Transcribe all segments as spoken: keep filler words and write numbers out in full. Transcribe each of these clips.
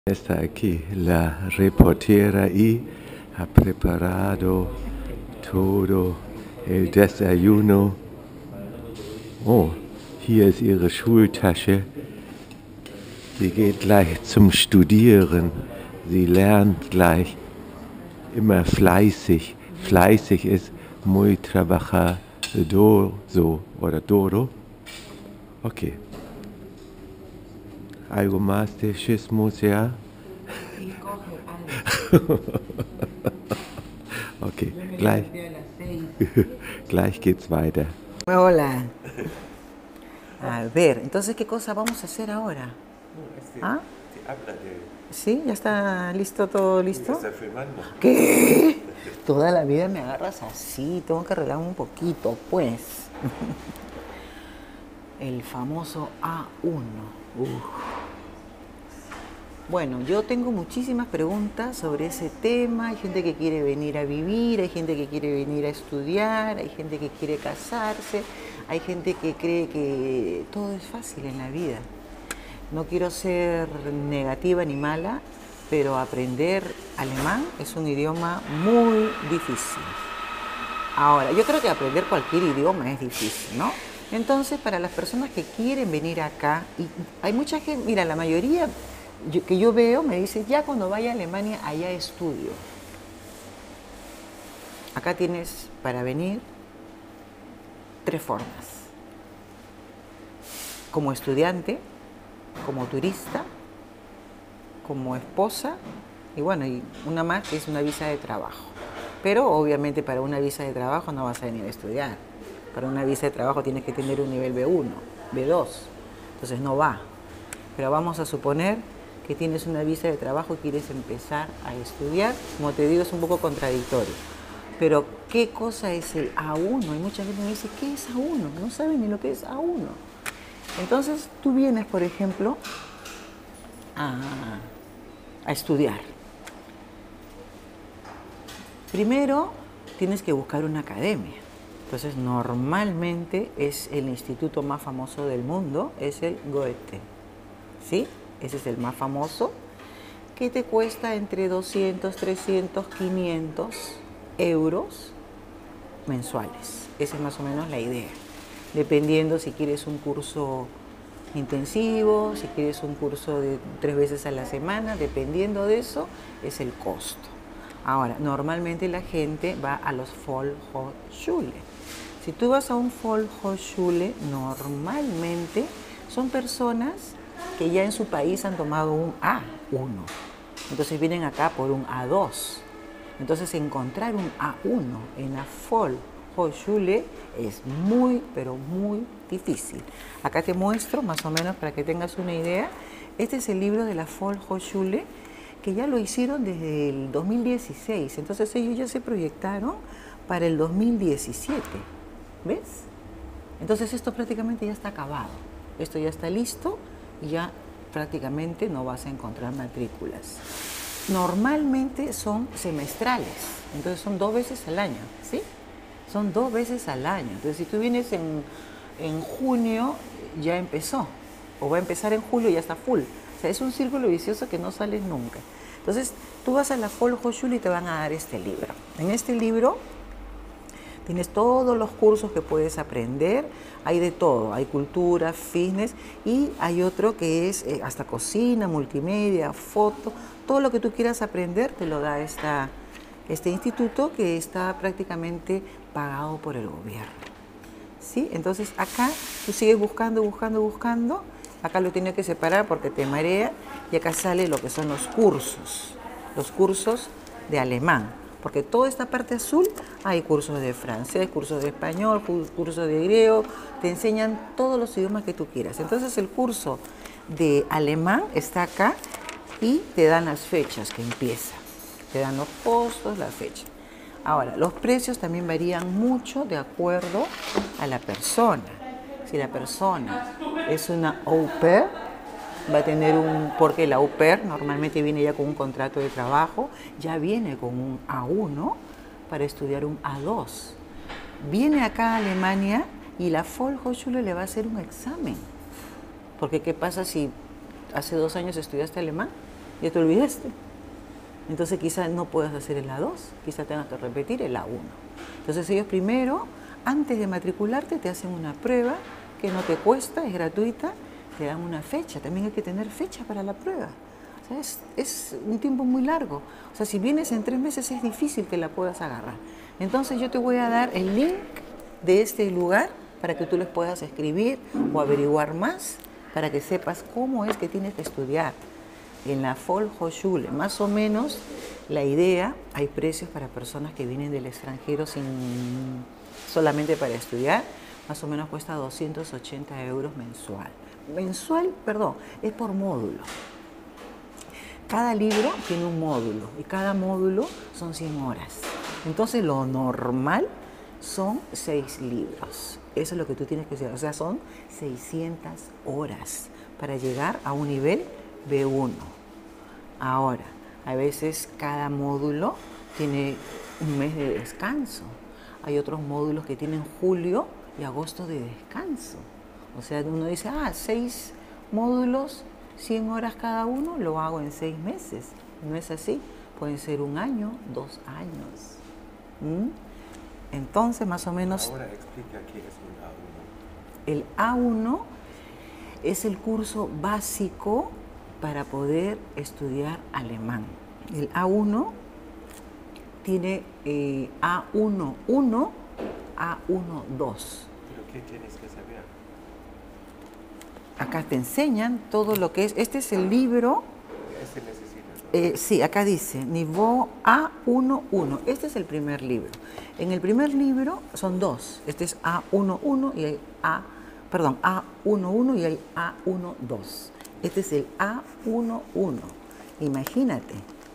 Está aquí la reportera y ha preparado todo el desayuno. Oh, hier ist ihre Schultasche. Sie geht gleich zum Studieren. Sie lernt gleich immer fleißig. Fleißig ist muy trabajador, oder duro. Okay. Algo más de chismosear? Okay, gleich, gleich geht's weiter. Hola. A ver, entonces, ¿qué cosa vamos a hacer ahora? ¿Ah? ¿Sí? ¿Ya está listo, todo listo? ¿Está filmando? ¿Qué? Toda la vida me agarras así, tengo que arreglarme un poquito, pues. El famoso A uno. Uf. Bueno, yo tengo muchísimas preguntas sobre ese tema. Hay gente que quiere venir a vivir, hay gente que quiere venir a estudiar, hay gente que quiere casarse, hay gente que cree que todo es fácil en la vida. No quiero ser negativa ni mala, pero aprender alemán es un idioma muy difícil. Ahora, yo creo que aprender cualquier idioma es difícil, ¿no? Entonces, para las personas que quieren venir acá, y hay mucha gente, mira, la mayoría yo, que yo veo me dice, ya cuando vaya a Alemania, allá estudio. Acá tienes para venir tres formas. Como estudiante, como turista, como esposa, y bueno, y una más que es una visa de trabajo. Pero obviamente para una visa de trabajo no vas a venir a estudiar. Para una visa de trabajo tienes que tener un nivel B uno, B dos, entonces no va. Pero vamos a suponer que tienes una visa de trabajo y quieres empezar a estudiar. Como te digo, es un poco contradictorio. Pero, ¿qué cosa es el A uno? Hay mucha gente que me dice, ¿qué es A uno? No saben ni lo que es A uno. Entonces, tú vienes, por ejemplo, a, a estudiar. Primero, tienes que buscar una academia. Entonces, normalmente es el instituto más famoso del mundo, es el Goethe. ¿Sí? Ese es el más famoso, que te cuesta entre doscientos, trescientos, quinientos euros mensuales. Esa es más o menos la idea. Dependiendo si quieres un curso intensivo, si quieres un curso de tres veces a la semana, dependiendo de eso, es el costo. Ahora, normalmente la gente va a los Volkshochschule. Si tú vas a un Volkshochschule, normalmente son personas que ya en su país han tomado un A uno. Entonces vienen acá por un A dos. Entonces encontrar un A uno en la Volkshochschule es muy, pero muy difícil. Acá te muestro más o menos para que tengas una idea. Este es el libro de la Volkshochschule, que ya lo hicieron desde el dos mil dieciséis. Entonces ellos ya se proyectaron para el dos mil diecisiete. ¿Ves? Entonces esto prácticamente ya está acabado. Esto ya está listo y ya prácticamente no vas a encontrar matrículas. Normalmente son semestrales, entonces son dos veces al año, ¿sí? Son dos veces al año. Entonces si tú vienes en, en junio, ya empezó, o va a empezar en julio y ya está full. O sea, es un círculo vicioso que no sales nunca. Entonces tú vas a la Volkshochschule y te van a dar este libro. En este libro tienes todos los cursos que puedes aprender, hay de todo, hay cultura, fitness, y hay otro que es eh, hasta cocina, multimedia, foto, todo lo que tú quieras aprender te lo da esta, este instituto que está prácticamente pagado por el gobierno. ¿Sí? Entonces acá tú sigues buscando, buscando, buscando, acá lo tienes que separar porque te marea, y acá sale lo que son los cursos, los cursos de alemán. Porque toda esta parte azul hay cursos de francés, cursos de español, cursos de griego, te enseñan todos los idiomas que tú quieras. Entonces el curso de alemán está acá y te dan las fechas que empieza. Te dan los costos, la fecha. Ahora, los precios también varían mucho de acuerdo a la persona. Si la persona es una au pair, va a tener un, porque la au pair normalmente viene ya con un contrato de trabajo, ya viene con un A uno para estudiar un A dos. Viene acá a Alemania y la Volkshochschule le va a hacer un examen. Porque ¿qué pasa si hace dos años estudiaste alemán ya te olvidaste. Entonces quizás no puedas hacer el A dos, quizás tengas que repetir el A uno. Entonces ellos primero, antes de matricularte, te hacen una prueba que no te cuesta, es gratuita, te dan una fecha, también hay que tener fecha para la prueba. O sea, es, es un tiempo muy largo. O sea, si vienes en tres meses es difícil que la puedas agarrar. Entonces yo te voy a dar el link de este lugar para que tú les puedas escribir o averiguar más, para que sepas cómo es que tienes que estudiar. En la Volkshochschule, más o menos la idea, hay precios para personas que vienen del extranjero sin, solamente para estudiar, más o menos cuesta doscientos ochenta euros mensual. Mensual, perdón, es por módulo. Cada libro tiene un módulo y cada módulo son cien horas. Entonces lo normal son seis libros. Eso es lo que tú tienes que hacer. O sea, son seiscientas horas para llegar a un nivel B uno. Ahora, a veces cada módulo tiene un mes de descanso. Hay otros módulos que tienen julio y agosto de descanso. O sea, uno dice, ah, seis módulos, cien horas cada uno, lo hago en seis meses. No es así. Pueden ser un año, dos años. ¿Mm? Entonces, más o menos... Ahora explica qué es un A uno. El A uno es el curso básico para poder estudiar alemán. El A uno tiene eh, A uno punto uno, A uno punto dos. ¿Pero qué tienes que saber? Acá te enseñan todo lo que es. Este es el libro. Este necesitas, ¿no? Eh, sí, acá dice Niveau A uno punto uno. Este es el primer libro. En el primer libro son dos. Este es A uno punto uno y el A, perdón, A uno punto uno y el A uno punto dos. Este es el A uno punto uno. Imagínate.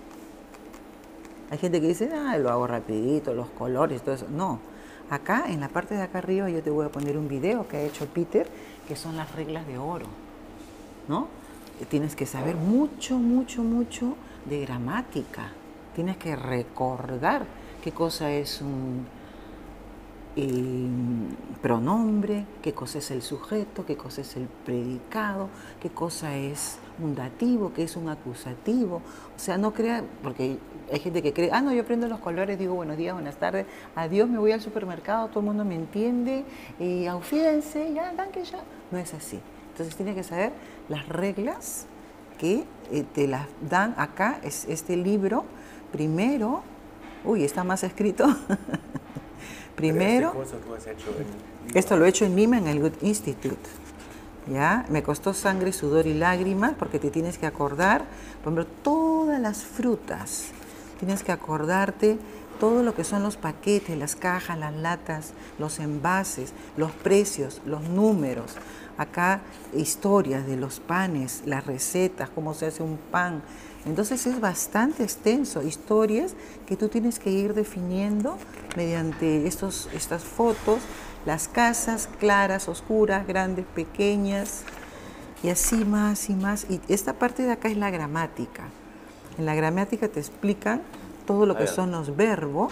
Hay gente que dice, ah, lo hago rapidito, los colores, todo eso. No. Acá, en la parte de acá arriba, yo te voy a poner un video que ha hecho Peter, que son las reglas de oro, ¿no? Tienes que saber mucho, mucho, mucho de gramática. Tienes que recordar qué cosa es un eh, pronombre, qué cosa es el sujeto, qué cosa es el predicado, qué cosa es un dativo, qué es un acusativo. O sea, no crea, porque hay gente que cree, ah, no, yo aprendo los colores, digo buenos días, buenas tardes, adiós, me voy al supermercado, todo el mundo me entiende, y auf Wiedersehen, ya, danke, ya. No es así. Entonces tienes que saber las reglas que eh, te las dan acá, es este libro. Primero, uy, está más escrito. Primero, Pero este curso tú has hecho en Lima. Esto lo he hecho en Lima, en el Goethe Institute. ¿Ya? Me costó sangre, sudor y lágrimas porque te tienes que acordar, por ejemplo, todas las frutas. Tienes que acordarte todo lo que son los paquetes, las cajas, las latas, los envases, los precios, los números. Acá historias de los panes, las recetas, cómo se hace un pan. Entonces es bastante extenso, historias que tú tienes que ir definiendo mediante estos, estas fotos, las casas claras, oscuras, grandes, pequeñas, y así más y más. Y esta parte de acá es la gramática. En la gramática te explican todo lo que son los verbos.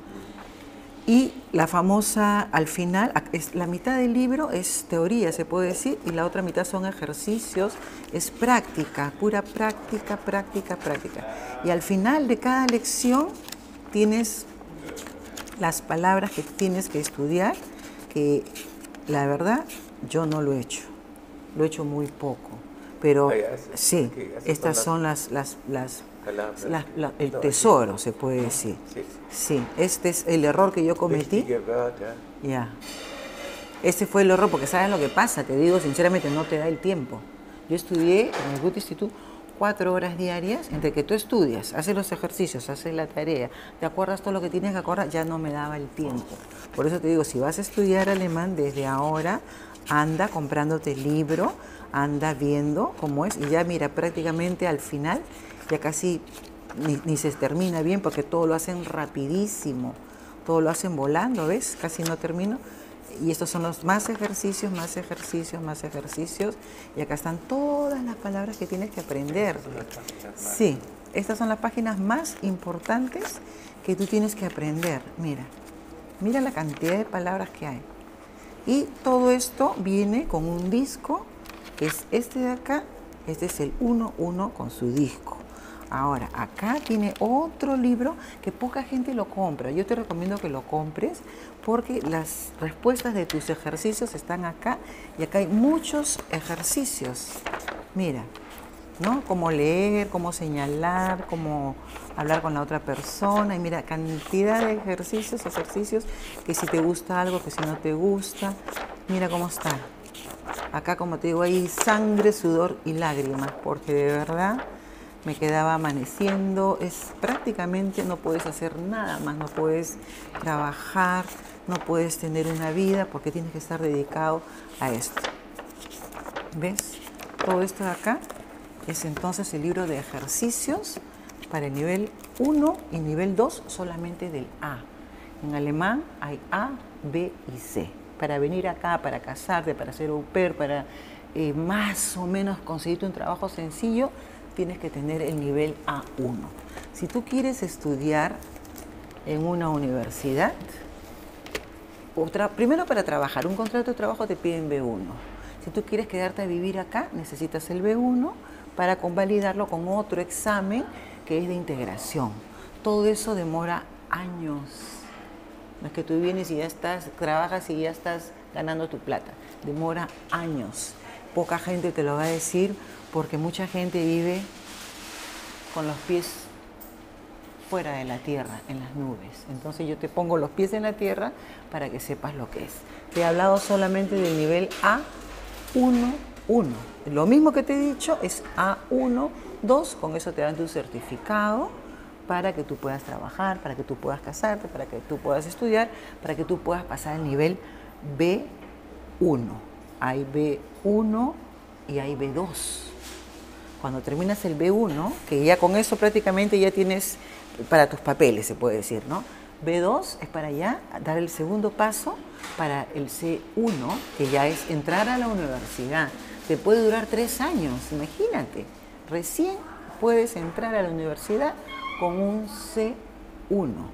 Y la famosa, al final, es, la mitad del libro es teoría, se puede decir, y la otra mitad son ejercicios, es práctica, pura práctica, práctica, práctica. Y al final de cada lección tienes las palabras que tienes que estudiar, que la verdad yo no lo he hecho, lo he hecho muy poco. Pero sí, estas son las, las, las La, la, el tesoro, se puede decir. Sí. Sí, este es el error que yo cometí. Ya. Este fue el error, porque ¿sabes lo que pasa? Te digo sinceramente, no te da el tiempo. Yo estudié en el Goethe Institut cuatro horas diarias, entre que tú estudias, haces los ejercicios, haces la tarea, te acuerdas todo lo que tienes que acordar, ya no me daba el tiempo. Por eso te digo, si vas a estudiar alemán desde ahora, anda comprándote el libro, anda viendo cómo es, y ya mira, prácticamente al final ya casi ni, ni se termina bien porque todo lo hacen rapidísimo, todo lo hacen volando, ¿ves? Casi no termino. Y estos son los más ejercicios, más ejercicios, más ejercicios. Y acá están todas las palabras que tienes que aprender. Sí, estas son las páginas más importantes que tú tienes que aprender. Mira, mira la cantidad de palabras que hay. Y todo esto viene con un disco, que es este de acá. Este es el uno uno con su disco. Ahora, acá tiene otro libro que poca gente lo compra. Yo te recomiendo que lo compres porque las respuestas de tus ejercicios están acá y acá hay muchos ejercicios. Mira, ¿no? Cómo leer, cómo señalar, cómo hablar con la otra persona. Y mira, cantidad de ejercicios, ejercicios, que si te gusta algo, que si no te gusta. Mira cómo está. Acá, como te digo, hay sangre, sudor y lágrimas, porque de verdad me quedaba amaneciendo. Es prácticamente, no puedes hacer nada más, no puedes trabajar, no puedes tener una vida, porque tienes que estar dedicado a esto. ¿Ves? Todo esto de acá es entonces el libro de ejercicios para el nivel uno y nivel dos solamente del A. En alemán hay A, B y C. Para venir acá, para casarte, para ser au pair, para eh, más o menos conseguirte un trabajo sencillo, tienes que tener el nivel A uno. Si tú quieres estudiar en una universidad, otra, primero para trabajar, un contrato de trabajo te piden B uno. Si tú quieres quedarte a vivir acá, necesitas el B uno para convalidarlo con otro examen que es de integración. Todo eso demora años. No es que tú vienes y ya estás, trabajas y ya estás ganando tu plata. Demora años. Poca gente te lo va a decir porque mucha gente vive con los pies fuera de la tierra, en las nubes. Entonces yo te pongo los pies en la tierra para que sepas lo que es. Te he hablado solamente del nivel A uno, uno. Lo mismo que te he dicho es A uno, dos. Con eso te dan tu certificado para que tú puedas trabajar, para que tú puedas casarte, para que tú puedas estudiar, para que tú puedas pasar al nivel B uno. Hay B uno y hay B dos. Cuando terminas el B uno, que ya con eso prácticamente ya tienes para tus papeles, se puede decir, ¿no? B dos es para ya dar el segundo paso para el C uno, que ya es entrar a la universidad. Te puede durar tres años, imagínate. Recién puedes entrar a la universidad con un C uno.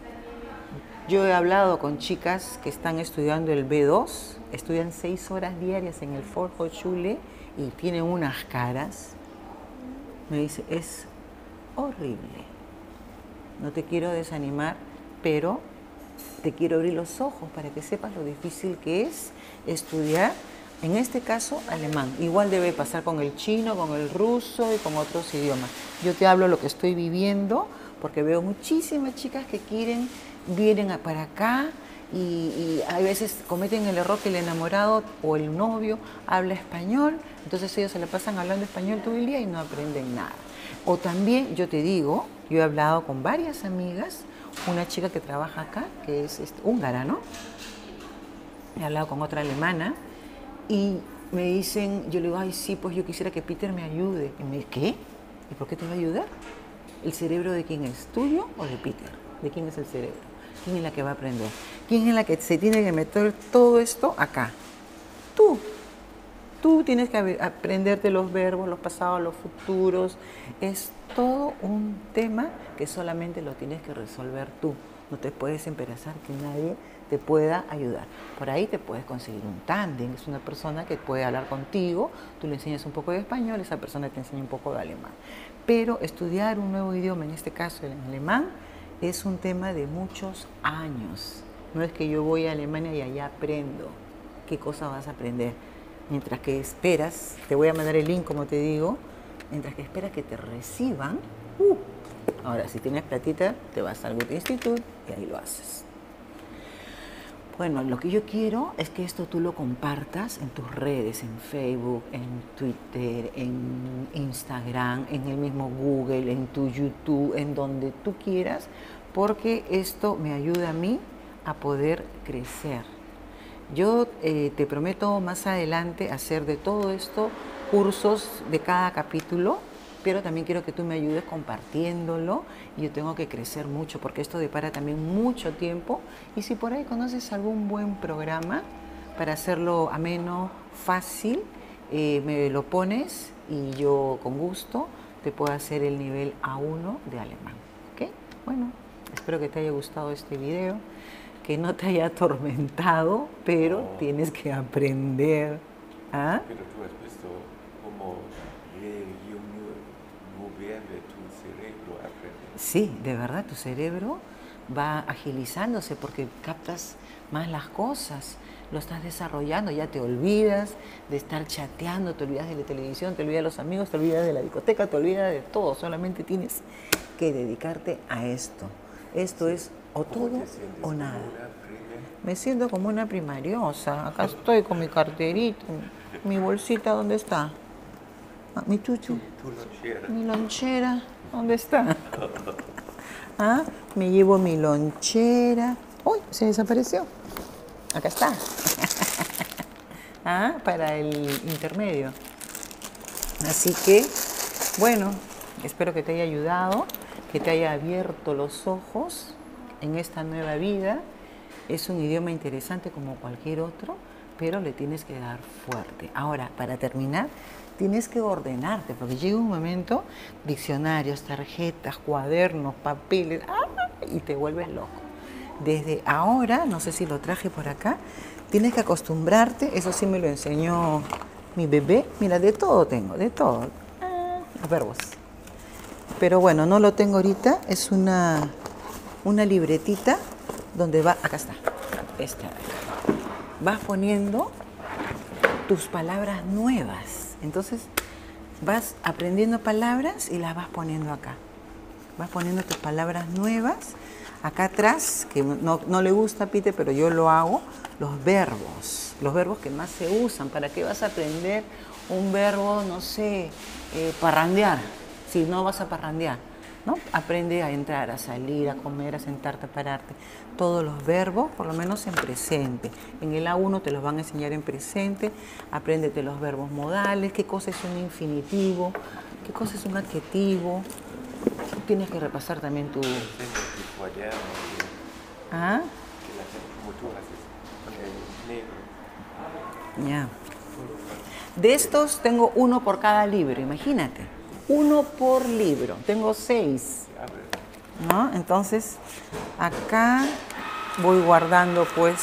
Yo he hablado con chicas que están estudiando el B dos, estudian seis horas diarias en el Volkshochschule y tienen unas caras. Me dice, es horrible. No te quiero desanimar, pero te quiero abrir los ojos para que sepas lo difícil que es estudiar, en este caso, alemán. Igual debe pasar con el chino, con el ruso y con otros idiomas. Yo te hablo lo que estoy viviendo, porque veo muchísimas chicas que quieren, vienen para acá y, y hay veces cometen el error que el enamorado o el novio habla español, entonces ellos se le pasan hablando español todo el día y no aprenden nada. O también, yo te digo, yo he hablado con varias amigas, una chica que trabaja acá, que es este, húngara, ¿no? He hablado con otra alemana y me dicen, yo le digo, ay, sí, pues yo quisiera que Peter me ayude. Y me dice, ¿qué? ¿Y por qué te va a ayudar? ¿El cerebro de quién es? ¿Tuyo o de Peter? ¿De quién es el cerebro? ¿Quién es la que va a aprender? ¿Quién es la que se tiene que meter todo esto acá? Tú. Tú tienes que aprenderte los verbos, los pasados, los futuros. Es todo un tema que solamente lo tienes que resolver tú. No te puedes emperazar que nadie te pueda ayudar. Por ahí te puedes conseguir un tándem. Es una persona que puede hablar contigo, tú le enseñas un poco de español, esa persona te enseña un poco de alemán. Pero estudiar un nuevo idioma, en este caso el alemán, es un tema de muchos años. No es que yo voy a Alemania y allá aprendo. ¿Qué cosa vas a aprender? Mientras que esperas, te voy a mandar el link como te digo, mientras que esperas que te reciban, uh, ahora si tienes platita, te vas al Goethe Institut y ahí lo haces. Bueno, lo que yo quiero es que esto tú lo compartas en tus redes, en Facebook, en Twitter, en Instagram, en el mismo Google, en tu YouTube, en donde tú quieras, porque esto me ayuda a mí a poder crecer. Yo eh, te prometo más adelante hacer de todo esto cursos de cada capítulo, pero también quiero que tú me ayudes compartiéndolo. Yo tengo que crecer mucho porque esto depara también mucho tiempo. Y si por ahí conoces algún buen programa para hacerlo ameno, fácil, eh, me lo pones y yo con gusto te puedo hacer el nivel A uno de alemán. ¿Ok? Bueno, espero que te haya gustado este video, que no te haya atormentado, pero No. tienes que aprender. ¿Ah? Pero tú has visto cómo el idioma no verde tu Sí, de verdad, tu cerebro va agilizándose porque captas más las cosas, lo estás desarrollando, ya te olvidas de estar chateando, te olvidas de la televisión, te olvidas de los amigos, te olvidas de la discoteca, te olvidas de todo, solamente tienes que dedicarte a esto. Esto es o todo o nada. Me siento como una primariosa, acá estoy con mi carterita, mi bolsita, ¿dónde está? Ah, mi chuchu, Tu lonchera. mi lonchera, ¿dónde está? ¿Ah? Me llevo mi lonchera. ¡Uy! Se desapareció. Acá está. ¿Ah? Para el intermedio. Así que, bueno, espero que te haya ayudado, que te haya abierto los ojos en esta nueva vida. Es un idioma interesante como cualquier otro, pero le tienes que dar fuerte. Ahora, para terminar, tienes que ordenarte, porque llega un momento, diccionarios, tarjetas, cuadernos, papeles, ¡ah! Y te vuelves loco. Desde ahora, no sé si lo traje por acá, tienes que acostumbrarte, eso sí me lo enseñó mi bebé, mira, de todo tengo, de todo, ah, los verbos. Pero bueno, no lo tengo ahorita, es una, una libretita donde va, acá está, esta de acá. Vas poniendo tus palabras nuevas. Entonces vas aprendiendo palabras y las vas poniendo acá. Vas poniendo tus palabras nuevas. Acá atrás, que no, no le gusta a Pite, pero yo lo hago, los verbos. Los verbos que más se usan. ¿Para qué vas a aprender un verbo, no sé, eh, parrandear? Si no vas a parrandear, ¿no? Aprende a entrar, a salir, a comer, a sentarte, a pararte. Todos los verbos, por lo menos en presente. En el A uno te los van a enseñar en presente. Apréndete los verbos modales, qué cosa es un infinitivo, qué cosa es un adjetivo. Tienes que repasar también tu... Enseña tu cuaderno, ¿Ah? que la gente, como tú haces con el negro. Ya. De estos tengo uno por cada libro, imagínate. Uno por libro. Tengo seis. Abre. ¿No? Entonces, acá voy guardando pues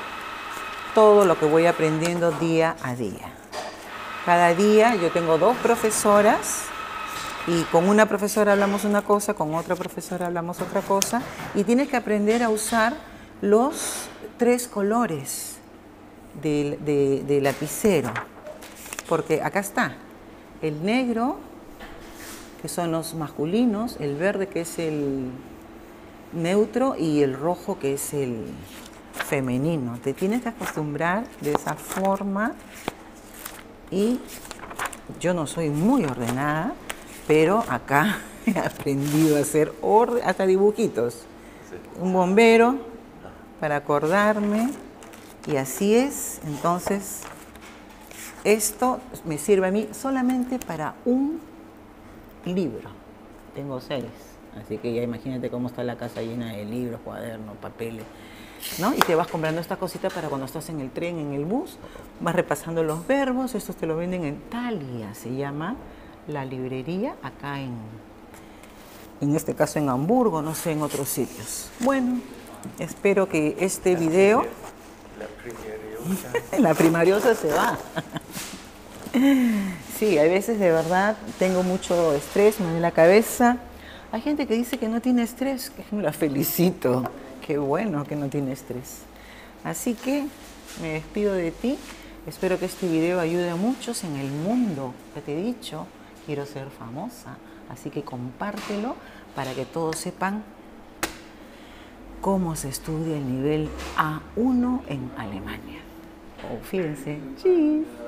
todo lo que voy aprendiendo día a día. Cada día yo tengo dos profesoras y con una profesora hablamos una cosa, con otra profesora hablamos otra cosa y tienes que aprender a usar los tres colores de, de, de lapicero. Porque acá está el negro, que son los masculinos, el verde que es el neutro y el rojo que es el femenino. Te tienes que acostumbrar de esa forma y yo no soy muy ordenada, pero acá he aprendido a hacer orden, hasta dibujitos. Sí. Un bombero para acordarme y así es. Entonces, esto me sirve a mí solamente para un libro. Tengo seis, así que ya imagínate cómo está la casa llena de libros, cuadernos, papeles, ¿no? Y te vas comprando esta cosita para cuando estás en el tren, en el bus, vas repasando los verbos. Estos te lo venden en Thalia, se llama la librería, acá en, en este caso en Hamburgo, no sé, en otros sitios. Bueno, espero que este video... La primeriosa. La primariosa se va. Sí, a veces de verdad tengo mucho estrés, me duele la cabeza. Hay gente que dice que no tiene estrés, que la felicito. Qué bueno que no tiene estrés. Así que me despido de ti. Espero que este video ayude a muchos en el mundo. Ya te he dicho, quiero ser famosa. Así que compártelo para que todos sepan cómo se estudia el nivel A uno en Alemania. Oh, fíjense. Tschüss.